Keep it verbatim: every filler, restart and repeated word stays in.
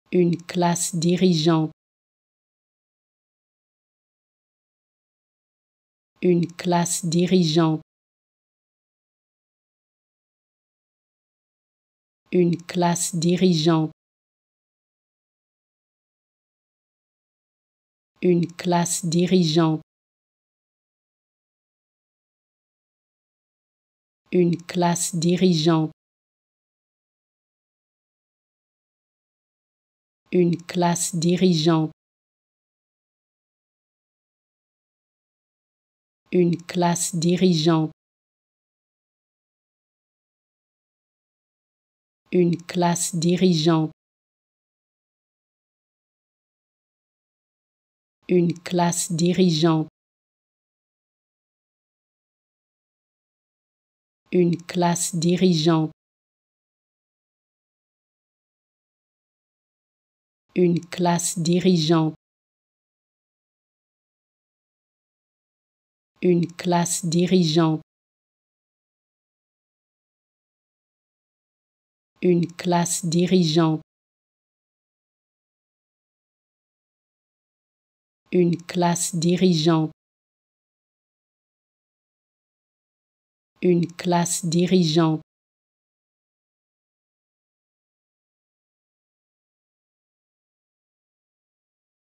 Une classe dirigeante. Une classe dirigeante. Une classe dirigeante. Une classe dirigeante. Une classe dirigeante. Une classe dirigeante. Une classe dirigeante. Une classe dirigeante. Une classe dirigeante. Une classe dirigeante. Une classe dirigeante. Une classe dirigeante. Une classe dirigeante. Une classe dirigeante. Une classe dirigeante.